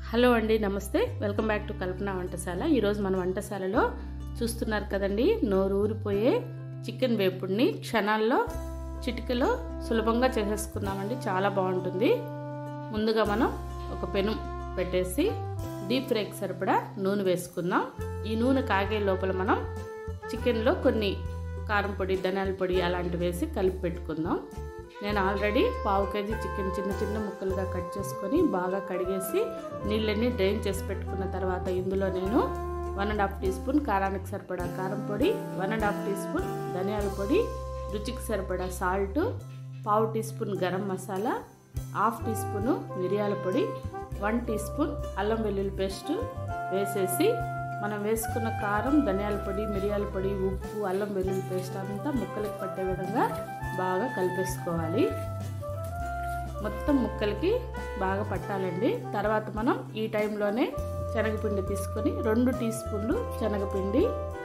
Hello అండి, నమస్తే. Welcome back to Kalpana వంటశాల. ఈరోజు మన వంటశాలలో చూస్తున్నారు కదండి, నోరు ఊరిపోయే చికెన్ వేపుడిని క్షణాల్లో చిటికలో సులభంగా చేసేసుకున్నామండి. చాలా బాగుంటుంది. ముందుగా మనం ఒక పెను పెట్టేసి డీప్ ఫ్రైకి సరిపడా నూనె వేసుకుందాం. ఈ నూనె కాగే లోపల మనం చికెన్లో కొన్ని కారం పొడి, ధనియాల పొడి అలాంటివి వేసి కలిపి పెట్టుకుందాం. నేను ఆల్రెడీ 1/2 kg చికెన్ చిన్న చిన్న ముక్కలుగా కట్ చేసుకొని బాగా కడిగేసి నీళ్ళన్నీ డ్రైన్ చేసి పెట్టుకున్న తర్వాత ఇందులో నేను 1.5 టీ స్పూన్ కారానికి సరిపడా కారం పొడి, 1.5 టీ స్పూన్ ధనియాల పొడి, రుచికి సరిపడా salt, 1/2 teaspoon garam masala, 1/2 teaspoon మిరియాల పొడి, 1 టీ స్పూన్ అల్లం వెల్లుల్లి పేస్ట్ వేసేసి మనం వేసుకున్న కారం, ధనియాల పొడి, మిరియాల పొడి, ఉప్పు, అల్లం వెల్లుల్లి పేస్ట్ అంతా ముక్కలకి పట్టే విధంగా బాగా కలిపేసుకోవాలి. మొత్తం ముక్కలకి బాగా పట్టాలండి. తర్వాత మనం ఈ టైంలోనే శనగపిండి తీసుకొని 2 టీ స్పూన్లు శనగపిండి,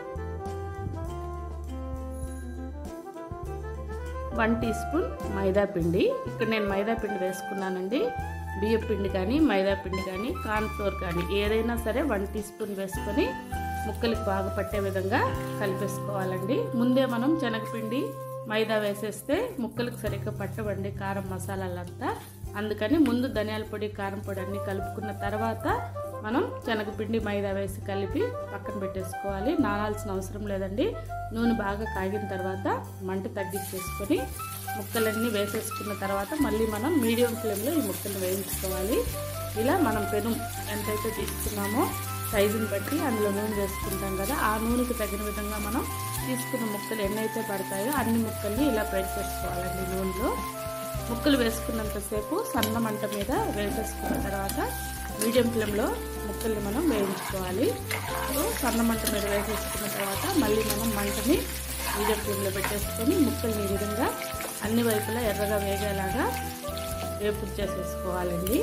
1 టీ స్పూన్ మైదా పిండి. ఇక్కడ నేను మైదా పిండి వేసుకున్నానండి. బియ్యం పిండి కానీ, మైదా పిండి కానీ, కార్న్ఫ్లోర్ కానీ ఏదైనా సరే 1 టీ స్పూన్ వేసుకొని ముక్కలకి బాగా పట్టే విధంగా కలిపేసుకోవాలండి. ముందే మనం శనగపిండి, మైదా వేసేస్తే ముక్కలకు సరిగ్గా పట్టవండి కారం మసాలాలంతా. అందుకని ముందు ధనియాల పొడి, కారం పొడి అన్నీ కలుపుకున్న తర్వాత మనం శనగపిండి, మైదా వేసి కలిపి పక్కన పెట్టేసుకోవాలి. నానాల్సిన అవసరం లేదండి. నూనె బాగా కాగిన తర్వాత మంట తగ్గించేసుకొని ముక్కలన్నీ వేసేసుకున్న తర్వాత మళ్ళీ మనం మీడియం ఫ్లేమ్లో ఈ ముక్కలు వేయించుకోవాలి. ఇలా మనం పెను ఎంతైతే తీసుకున్నామో సైజుని బట్టి అందులో నూనె వేసుకుంటాం కదా, ఆ నూనెకి తగిన విధంగా మనం తీసుకున్న ముక్కలు ఎన్నైతే పడతాయో అన్ని ముక్కల్ని ఇలా ఫ్రై చేసుకోవాలండి. నూనెలో ముక్కలు వేసుకున్నంతసేపు సన్న మంట మీద వేసేసుకున్న తర్వాత మీడియం ఫ్లేమ్లో ముక్కల్ని మనం వేయించుకోవాలి. సన్న మంట మీద వేసేసుకున్న తర్వాత మళ్ళీ మనం మంటని మీడియం ఫ్లేమ్లో పెట్టేసుకొని ముక్కల్ని ఈ విధంగా అన్ని వైపులా ఎర్రగా వేగేలాగా వేపుడు చేసేసుకోవాలండి.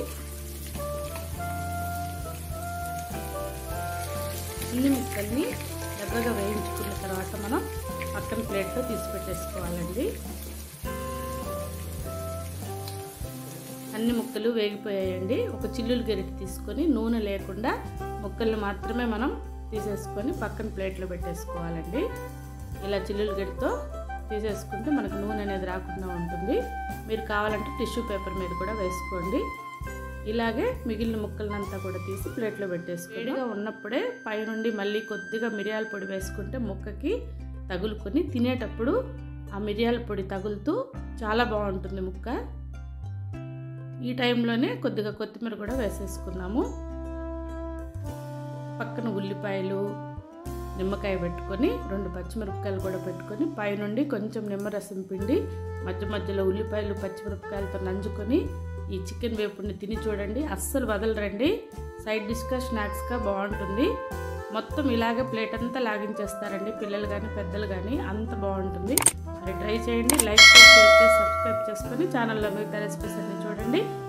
అన్ని ముక్కల్ని ఎర్రగా వేయించుకున్న తర్వాత మనం పక్కన ప్లేట్లో తీసి పెట్టేసుకోవాలండి. అన్ని ముక్కలు వేగిపోయాయండి. ఒక చిల్లులు గరిటె తీసుకొని నూనె లేకుండా ముక్కల్ని మాత్రమే మనం తీసేసుకొని పక్కన ప్లేట్లో పెట్టేసుకోవాలండి. ఇలా చిల్లులు గరిటెతో తీసేసుకుంటే మనకు నూనె అనేది రాకుండా ఉంటుంది. మీరు కావాలంటే టిష్యూ పేపర్ మీద కూడా వేసుకోండి. ఇలాగే మిగిలిన ముక్కలనంతా కూడా తీసి ప్లేట్లో పెట్టేసుకోండి. వేడిగా ఉన్నప్పుడే పైనుండి మళ్ళీ కొద్దిగా మిరియాల పొడి వేసుకుంటే ముక్కకి తగులుకొని తినేటప్పుడు ఆ మిరియాల పొడి తగులుతూ చాలా బాగుంటుంది ముక్క. ఈ టైంలోనే కొద్దిగా కొత్తిమీర కూడా వేసేసుకున్నాము. పక్కన ఉల్లిపాయలు, నిమ్మకాయ పెట్టుకొని 2 పచ్చిమిరపకాయలు కూడా పెట్టుకొని పైనుండి కొంచెం నిమ్మరసం పిండి మధ్య మధ్యలో ఉల్లిపాయలు, పచ్చిమిరపకాయలతో నంచుకొని ఈ చికెన్ వేపుడిని తిని చూడండి. అస్సలు వదలరండి. సైడ్ డిష్గా, స్నాక్స్గా బాగుంటుంది. మొత్తం ఇలాగే ప్లేట్ అంతా లాగించేస్తారండి పిల్లలు కానీ, పెద్దలు కానీ. అంత బాగుంటుంది. మరి ట్రై చేయండి. లైక్ చేసి, షేర్ చేసి, సబ్స్క్రైబ్ చేసుకొని ఛానల్లో మిగతా రెసిపీస్ అన్ని చూడండి.